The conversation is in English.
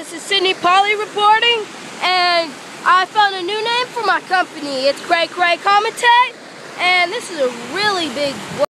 this is Sydney Polly reporting, and I found a new name for my company. It's Cray Commentate, and this is a really big